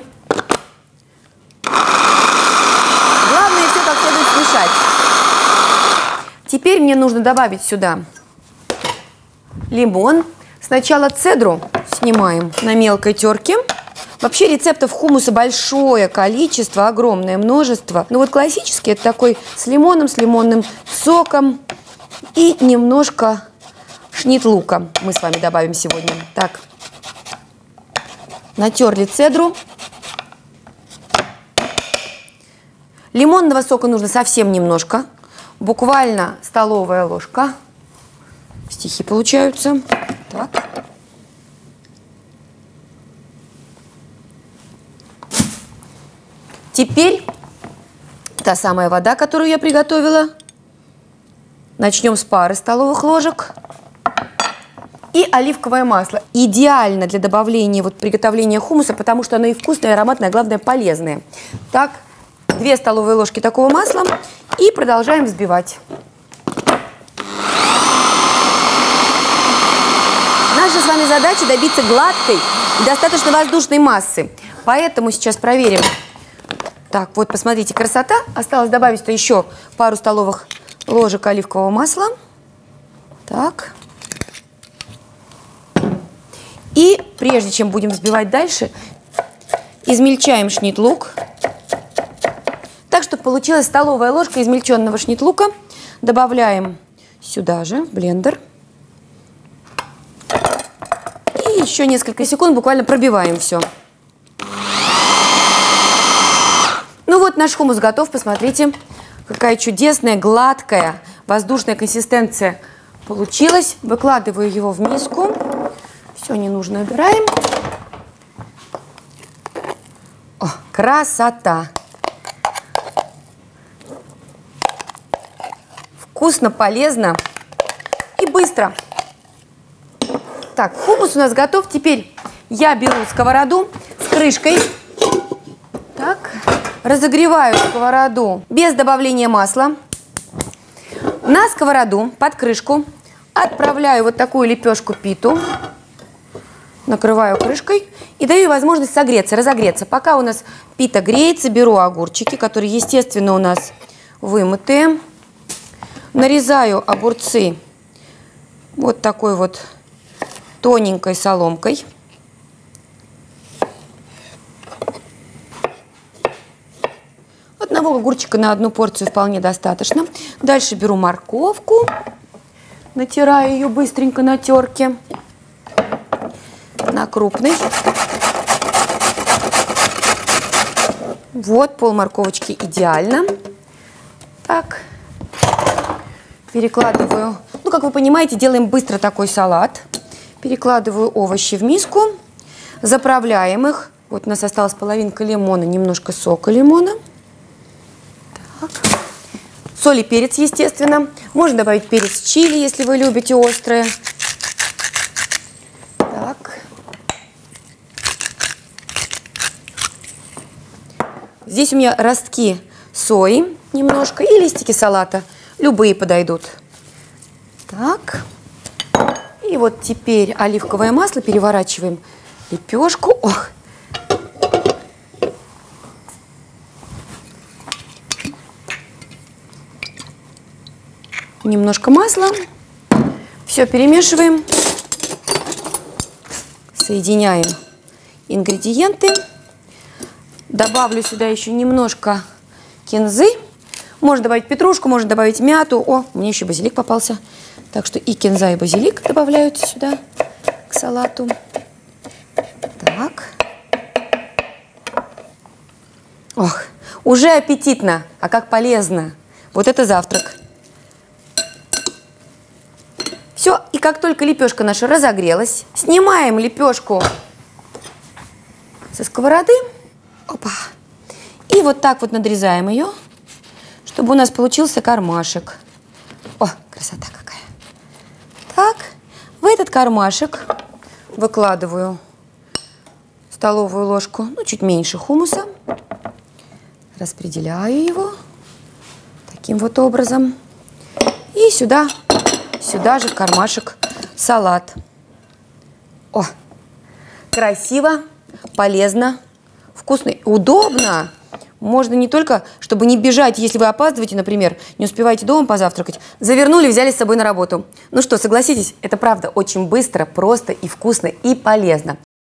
Главное все как следует смешать. Теперь мне нужно добавить сюда лимон. Сначала цедру снимаем на мелкой терке. Вообще рецептов хумуса большое количество, огромное множество. Но вот классический это такой с лимонным соком и немножко шнит-лука мы с вами добавим сегодня. Так, натерли цедру. Лимонного сока нужно совсем немножко, буквально столовая ложка. Стихи получаются. Так. Теперь та самая вода, которую я приготовила. Начнем с пары столовых ложек. И оливковое масло. Идеально для добавления, вот приготовления хумуса, потому что оно и вкусное, и ароматное, а главное полезное. Так, 2 столовые ложки такого масла. И продолжаем взбивать. Наша с вами задача добиться гладкой и достаточно воздушной массы. Поэтому сейчас проверим. Так, вот посмотрите, красота. Осталось добавить еще пару столовых ложек оливкового масла. Так. И прежде чем будем взбивать дальше, измельчаем шнит-лук. Так, чтобы получилась столовая ложка измельченного шнит-лука. Добавляем сюда же, в блендер. И еще несколько секунд буквально пробиваем все. Ну вот наш хумус готов, посмотрите, какая чудесная, гладкая, воздушная консистенция получилась. Выкладываю его в миску. Все ненужное убираем. О, красота! Вкусно, полезно и быстро. Так, хумус у нас готов. Теперь я беру сковороду с крышкой. Так, разогреваю сковороду без добавления масла. На сковороду под крышку отправляю вот такую лепешку питу. Накрываю крышкой и даю ей возможность согреться, разогреться. Пока у нас пита греется, беру огурчики, которые, естественно, у нас вымытые. Нарезаю огурцы вот такой вот тоненькой соломкой. Одного огурчика на одну порцию вполне достаточно. Дальше беру морковку, натираю ее быстренько на терке, на крупной. Вот, пол морковочки идеально. Так, перекладываю. Ну, как вы понимаете, делаем быстро такой салат. Перекладываю овощи в миску, заправляем их. Вот у нас осталась половинка лимона, немножко сока лимона. Так. Соль и перец, естественно. Можно добавить перец чили, если вы любите острое. Так. Здесь у меня ростки сои немножко и листики салата. Любые подойдут. Так. И вот теперь оливковое масло. Переворачиваем лепешку. Ох. Немножко масла. Все перемешиваем. Соединяем ингредиенты. Добавлю сюда еще немножко кинзы. Можно добавить петрушку, можно добавить мяту. О, мне еще базилик попался. Так что и кинза, и базилик добавляются сюда к салату. Так. Ох, уже аппетитно, а как полезно. Вот это завтрак. Все, и как только лепешка наша разогрелась, снимаем лепешку со сковороды. Опа. И вот так вот надрезаем ее, чтобы у нас получился кармашек. О, красота какая. Так, в этот кармашек выкладываю столовую ложку, ну, чуть меньше хумуса. Распределяю его таким вот образом. И сюда же в кармашек салат. О, красиво, полезно, вкусно, удобно. Можно не только, чтобы не бежать, если вы опаздываете, например, не успеваете дома позавтракать, завернули, взяли с собой на работу. Ну что, согласитесь, это правда очень быстро, просто и вкусно, и полезно.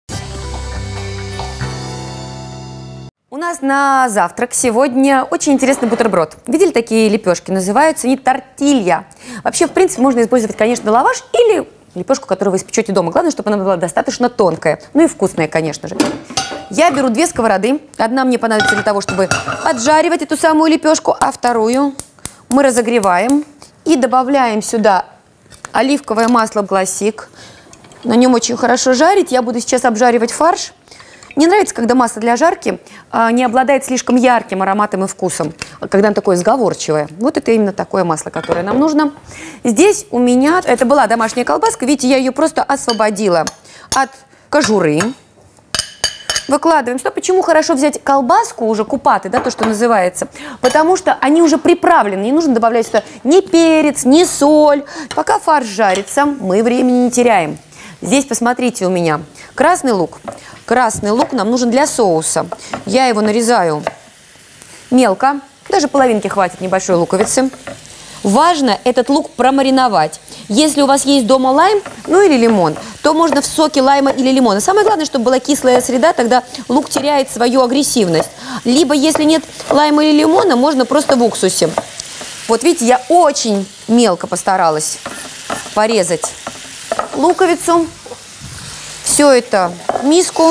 У нас на завтрак сегодня очень интересный бутерброд. Видели такие лепешки? Называются они тортилья. Вообще, в принципе, можно использовать, конечно, лаваш или лепешку, которую вы испечете дома. Главное, чтобы она была достаточно тонкая. Ну и вкусная, конечно же. Я беру 2 сковороды. Одна мне понадобится для того, чтобы поджаривать эту самую лепешку, а вторую мы разогреваем и добавляем сюда оливковое масло Classic. На нем очень хорошо жарить. Я буду сейчас обжаривать фарш. Мне нравится, когда масло для жарки не обладает слишком ярким ароматом и вкусом, когда оно такое сговорчивое. Вот это именно такое масло, которое нам нужно. Здесь у меня, это была домашняя колбаска, видите, я ее просто освободила от кожуры. Выкладываем. Что, почему хорошо взять колбаску уже купаты, да, то, что называется? Потому что они уже приправлены, не нужно добавлять сюда ни перец, ни соль. Пока фарш жарится, мы времени не теряем. Здесь, посмотрите, у меня красный лук. Красный лук нам нужен для соуса. Я его нарезаю мелко, даже половинки хватит небольшой луковицы. Важно этот лук промариновать. Если у вас есть дома лайм, ну или лимон, то можно в соке лайма или лимона. Самое главное, чтобы была кислая среда, тогда лук теряет свою агрессивность. Либо, если нет лайма или лимона, можно просто в уксусе. Вот видите, я очень мелко постаралась порезать луковицу. Все это в миску.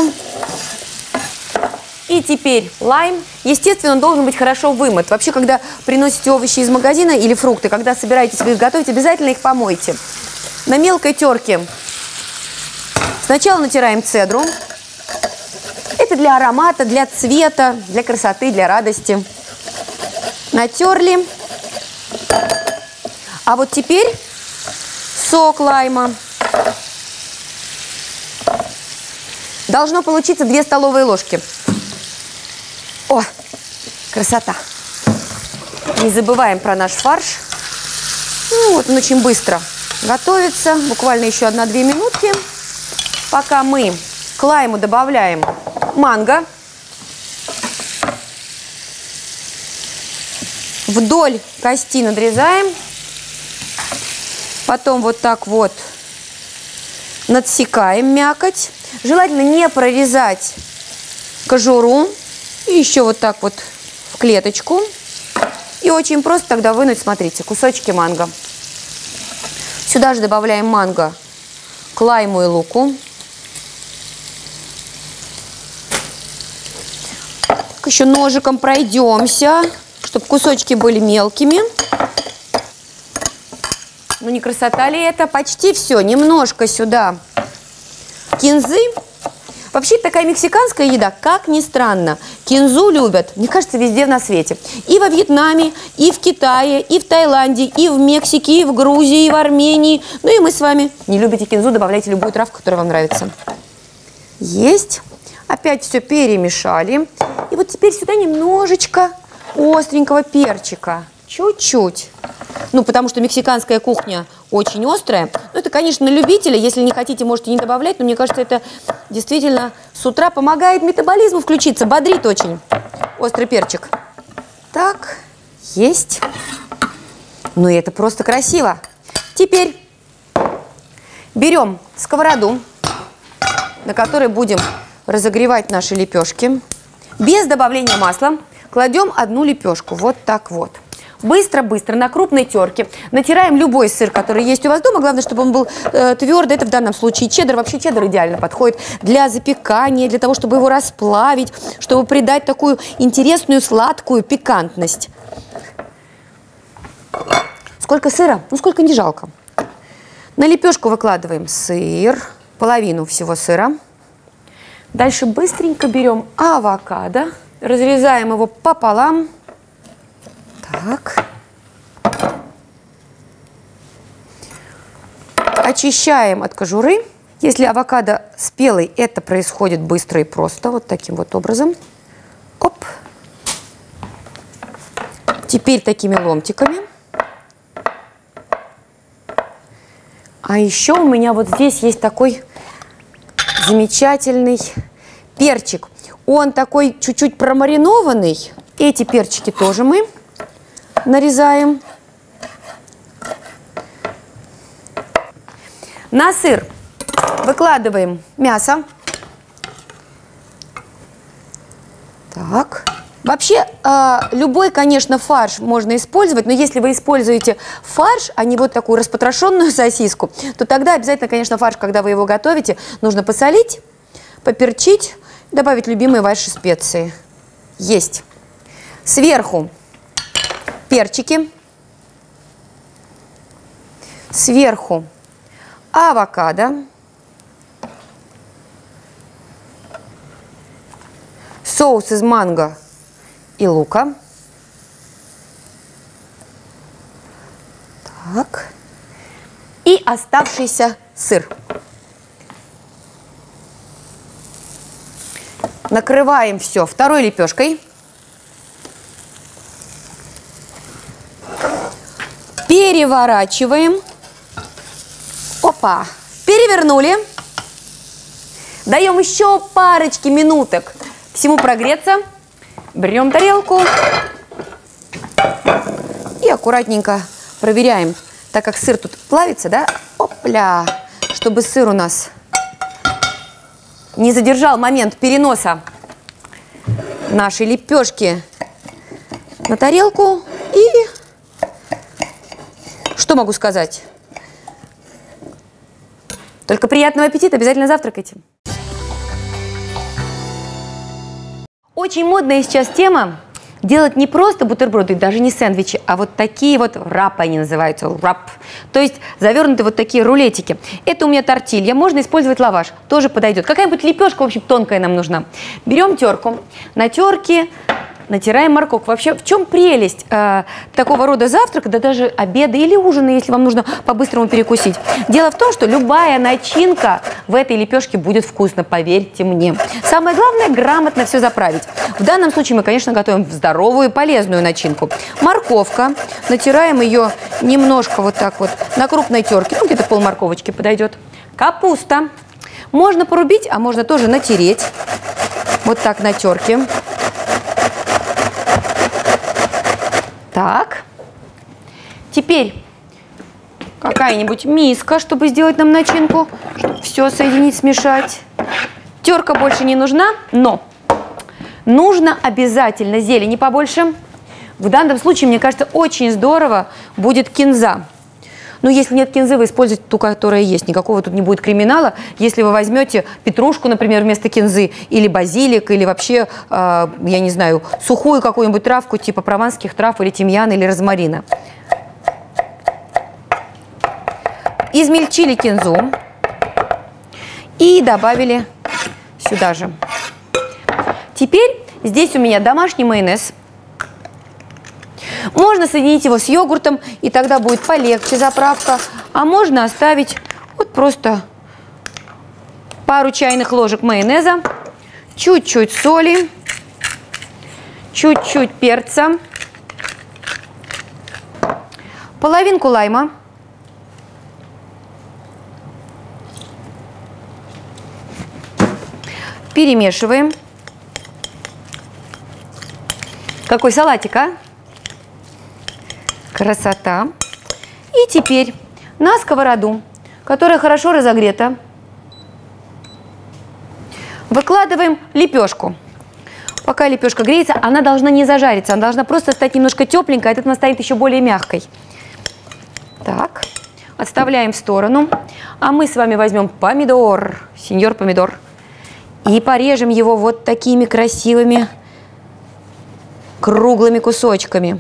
И теперь лайм. Естественно, он должен быть хорошо вымыт. Вообще, когда приносите овощи из магазина или фрукты, когда собираетесь вы их готовить, обязательно их помойте. На мелкой терке сначала натираем цедру. Это для аромата, для цвета, для красоты, для радости. Натерли. А вот теперь сок лайма. Должно получиться 2 столовые ложки. О, красота. Не забываем про наш фарш. Ну, вот он очень быстро готовится. Буквально еще 1-2 минутки. Пока мы к лайму добавляем манго. Вдоль кости надрезаем. Потом вот так вот надсекаем мякоть. Желательно не прорезать кожуру. И еще вот так вот в клеточку. И очень просто тогда вынуть, смотрите, кусочки манго. Сюда же добавляем манго к лайму и луку. Так, еще ножиком пройдемся, чтобы кусочки были мелкими. Ну не красота ли это? Почти все. Немножко сюда кинзы. Вообще такая мексиканская еда, как ни странно, кинзу любят, мне кажется, везде на свете. И во Вьетнаме, и в Китае, и в Таиланде, и в Мексике, и в Грузии, и в Армении. Ну и мы с вами. Не любите кинзу, добавляйте любую травку, которая вам нравится. Есть. Опять все перемешали. И вот теперь сюда немножечко остренького перчика. Чуть-чуть. Ну, потому что мексиканская кухня очень острая. Ну, это, конечно, на любителя. Если не хотите, можете не добавлять. Но мне кажется, это действительно с утра помогает метаболизму включиться. Бодрит очень острый перчик. Так, есть. Ну, и это просто красиво. Теперь берем сковороду. на которой будем разогревать наши лепешки. Без добавления масла кладем одну лепешку. Вот так вот. Быстро-быстро на крупной терке натираем любой сыр, который есть у вас дома. Главное, чтобы он был твердый. Это в данном случае чеддер. Вообще чеддер идеально подходит для запекания, для того, чтобы его расплавить, чтобы придать такую интересную сладкую пикантность. Сколько сыра? Ну, сколько не жалко. На лепешку выкладываем сыр, половину всего сыра. Дальше быстренько берем авокадо, разрезаем его пополам. Так. Очищаем от кожуры. Если авокадо спелый, это происходит быстро и просто. Вот таким вот образом. Оп. Теперь такими ломтиками. А еще у меня вот здесь есть такой замечательный перчик. Он такой чуть-чуть промаринованный. Эти перчики тоже мы нарезаем. На сыр выкладываем мясо. Так. Вообще, любой, конечно, фарш можно использовать, но если вы используете фарш, а не вот такую распотрошенную сосиску, то тогда обязательно, конечно, фарш, когда вы его готовите, нужно посолить, поперчить, добавить любимые ваши специи. Есть. Сверху перчики. Сверху авокадо. Соус из манго и лука. Так. И оставшийся сыр. Накрываем все второй лепешкой. Переворачиваем. Опа. Перевернули. Даем еще парочки минуток всему прогреться. Берем тарелку и аккуратненько проверяем, так как сыр тут плавится, да? Опля! Чтобы сыр у нас не задержал момент переноса нашей лепешки на тарелку. И что могу сказать? Только приятного аппетита, обязательно завтракайте. Очень модная сейчас тема делать не просто бутерброды, даже не сэндвичи, а вот такие вот раппы они называются, рапп. То есть завернуты вот такие рулетики. Это у меня тортилья, можно использовать лаваш, тоже подойдет. Какая-нибудь лепешка, в общем, тонкая нам нужна. Берем терку, на терке натираем морковку. Вообще, в чем прелесть такого рода завтрака, да даже обеда или ужина, если вам нужно по-быстрому перекусить? Дело в том, что любая начинка в этой лепешке будет вкусно, поверьте мне. Самое главное – грамотно все заправить. В данном случае мы, конечно, готовим здоровую и полезную начинку. Морковка. Натираем ее немножко вот так вот на крупной терке. Ну, где-то полморковочки подойдет. Капуста. Можно порубить, а можно тоже натереть. Вот так на терке. Так, теперь какая-нибудь миска, чтобы сделать нам начинку, чтобы все соединить, смешать. Терка больше не нужна, но нужно обязательно зелени побольше. В данном случае, мне кажется, очень здорово будет кинза. Но если нет кинзы, вы используете ту, которая есть. Никакого тут не будет криминала. Если вы возьмете петрушку, например, вместо кинзы, или базилик, или вообще, я не знаю, сухую какую-нибудь травку, типа прованских трав, или тимьяна, или розмарина. Измельчили кинзу и добавили сюда же. Теперь здесь у меня домашний майонез. Можно соединить его с йогуртом, и тогда будет полегче заправка. А можно оставить вот просто пару чайных ложек майонеза, чуть-чуть соли, чуть-чуть перца, половинку лайма, перемешиваем. Какой салатик, а? Красота. И теперь на сковороду, которая хорошо разогрета, Выкладываем лепешку. Пока лепешка греется, она должна не зажариться, она должна просто стать немножко тепленькой, от этого она станет еще более мягкой. Так, отставляем в сторону. А мы с вами возьмем помидор, сеньор помидор, и порежем его вот такими красивыми круглыми кусочками.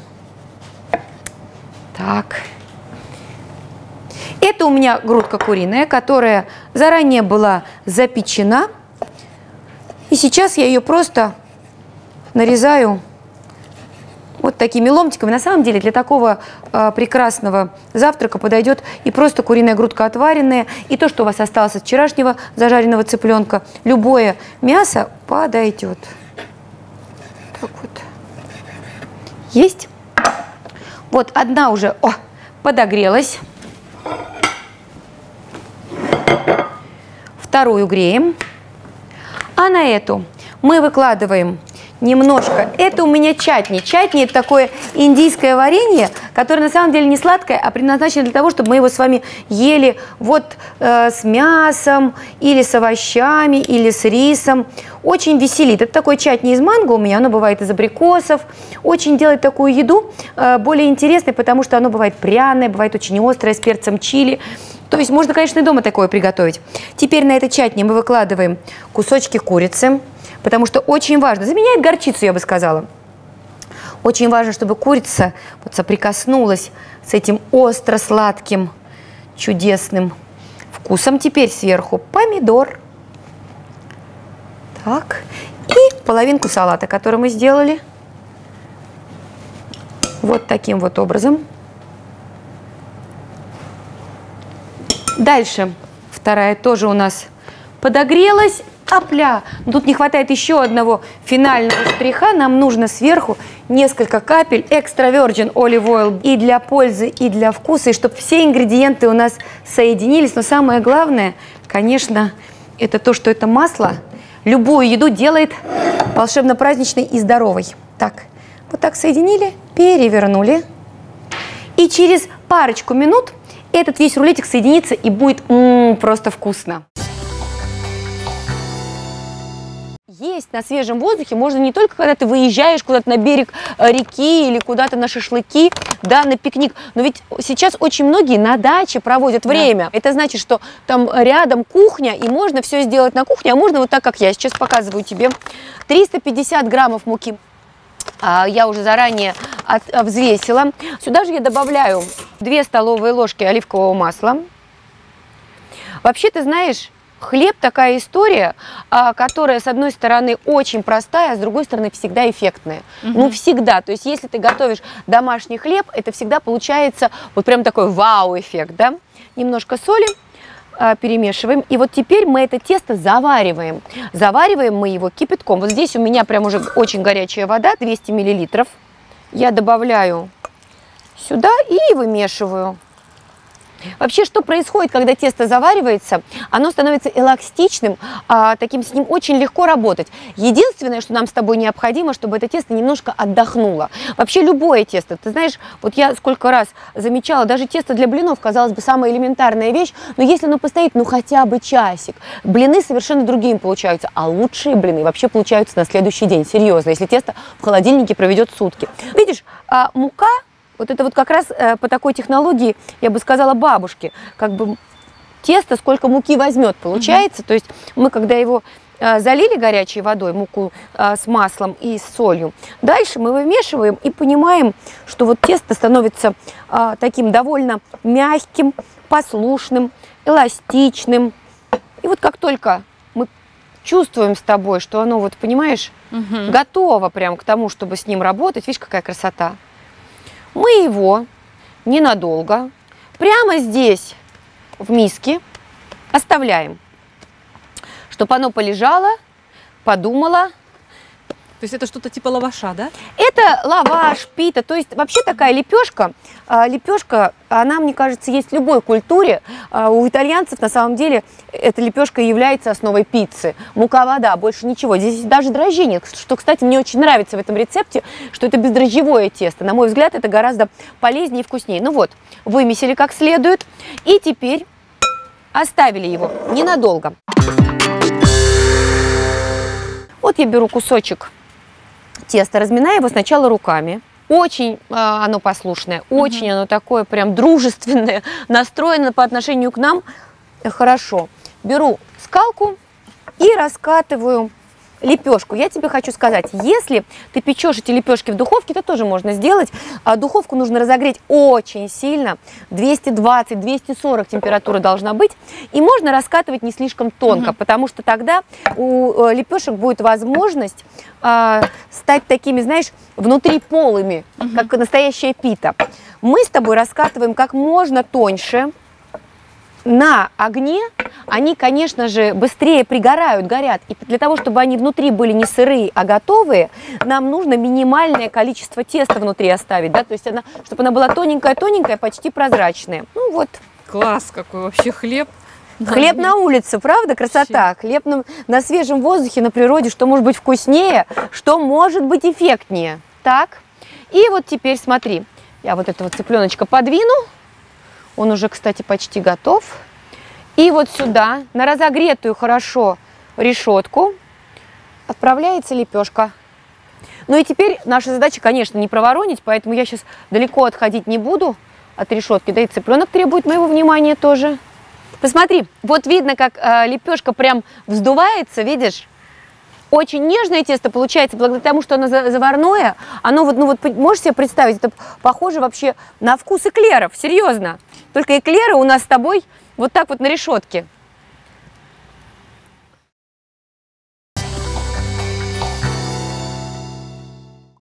Так. Это у меня грудка куриная, которая заранее была запечена. И сейчас я ее просто нарезаю вот такими ломтиками. На самом деле для такого прекрасного завтрака подойдет и просто куриная грудка отваренная, и то, что у вас осталось от вчерашнего зажаренного цыпленка. Любое мясо подойдет. Так вот. Есть. Вот одна уже подогрелась. Вторую греем. А на эту мы выкладываем немножко. Это у меня чатни. Чатни – это такое индийское варенье, которое на самом деле не сладкое, а предназначено для того, чтобы мы его с вами ели вот с мясом, или с овощами, или с рисом. Очень веселит. Это такое чатни из манго у меня, оно бывает из абрикосов. Очень делает такую еду более интересной, потому что оно бывает пряное, бывает очень острое, с перцем чили. То есть можно, конечно, и дома такое приготовить. Теперь на это чатни мы выкладываем кусочки курицы, потому что очень важно, заменяет горчицу, я бы сказала. Очень важно, чтобы курица вот соприкоснулась с этим остро-сладким, чудесным вкусом. Теперь сверху помидор. Так. И половинку салата, который мы сделали. Вот таким вот образом. Дальше вторая тоже у нас подогрелась. Опля! Но тут не хватает еще одного финального штриха. Нам нужно сверху несколько капель extra virgin olive oil и для пользы, и для вкуса, и чтобы все ингредиенты у нас соединились. Но самое главное, конечно, это то, что это масло любую еду делает волшебно-праздничной и здоровой. Так, вот так соединили, перевернули. И через парочку минут этот весь рулетик соединится и будет просто вкусно. Есть на свежем воздухе можно не только когда ты выезжаешь куда-то на берег реки или куда-то на шашлыки, да, на пикник, но ведь сейчас очень многие на даче проводят время. Да. Это значит, что там рядом кухня, и можно все сделать на кухне, а можно вот так, как я сейчас показываю тебе. 350 граммов муки. Я уже заранее взвесила. Сюда же я добавляю 2 столовые ложки оливкового масла. Вообще, ты знаешь, хлеб такая история, которая, с одной стороны, очень простая, а с другой стороны, всегда эффектная. Ну, всегда. То есть, если ты готовишь домашний хлеб, это всегда получается вот прям такой вау-эффект, да? Немножко соли. Перемешиваем. И вот теперь мы это тесто завариваем. Завариваем мы его кипятком. Вот здесь у меня прям уже очень горячая вода, 200 миллилитров. Я добавляю сюда и вымешиваю. Вообще, что происходит, когда тесто заваривается? Оно становится эластичным, таким с ним очень легко работать. Единственное, что нам с тобой необходимо, чтобы это тесто немножко отдохнуло. Вообще, любое тесто, ты знаешь, вот я сколько раз замечала, даже тесто для блинов, казалось бы, самая элементарная вещь, но если оно постоит, ну, хотя бы часик, блины совершенно другими получаются, а лучшие блины вообще получаются на следующий день, серьезно, если тесто в холодильнике проведет сутки. Видишь, мука, вот это вот как раз по такой технологии, я бы сказала, бабушки, как бы тесто сколько муки возьмет, получается. То есть мы, когда его залили горячей водой, муку с маслом и с солью, дальше мы вымешиваем и понимаем, что вот тесто становится таким довольно мягким, послушным, эластичным. И вот как только мы чувствуем с тобой, что оно, вот понимаешь, готово прям к тому, чтобы с ним работать, видишь, какая красота. Мы его ненадолго прямо здесь в миске оставляем, чтобы оно полежало, подумало. То есть это что-то типа лаваша, да? Это лаваш, пита, то есть вообще такая лепешка. Лепешка, она, мне кажется, есть в любой культуре. У итальянцев на самом деле эта лепешка является основой пиццы. Мука, вода, больше ничего. Здесь даже дрожжей нет, что, кстати, мне очень нравится в этом рецепте, что это бездрожжевое тесто. На мой взгляд, это гораздо полезнее и вкуснее. Ну вот, вымесили как следует. И теперь оставили его ненадолго. Вот я беру кусочек теста, разминаю его сначала руками. Очень оно послушное, очень оно такое прям дружественное, настроено по отношению к нам хорошо. Беру скалку и раскатываю лепешку. Я тебе хочу сказать, если ты печешь эти лепешки в духовке, это тоже можно сделать. Духовку нужно разогреть очень сильно, 220-240 температура должна быть. И можно раскатывать не слишком тонко, потому что тогда у лепешек будет возможность стать такими, знаешь, внутри полыми, как настоящая пита. Мы с тобой раскатываем как можно тоньше. На огне они, конечно же, быстрее пригорают, горят. И для того, чтобы они внутри были не сырые, а готовые, нам нужно минимальное количество теста внутри оставить, да, то есть чтобы она была тоненькая-тоненькая, почти прозрачная. Ну вот. Класс какой вообще хлеб. Хлеб на улице, правда, красота? Хлеб на свежем воздухе, на природе, что может быть вкуснее, что может быть эффектнее. Так, и вот теперь смотри, я вот этого цыпленочка подвину. Он уже, кстати, почти готов. И вот сюда, на разогретую хорошо решетку, отправляется лепешка. Ну и теперь наша задача, конечно, не проворонить, поэтому я сейчас далеко отходить не буду от решетки. Да и цыпленок требует моего внимания тоже. Посмотри, вот видно, как лепешка прям вздувается, видишь? Очень нежное тесто получается, благодаря тому, что оно заварное. Оно вот, ну вот, можешь себе представить, это похоже вообще на вкус эклеров, серьезно. Только эклеры у нас с тобой вот так вот на решетке.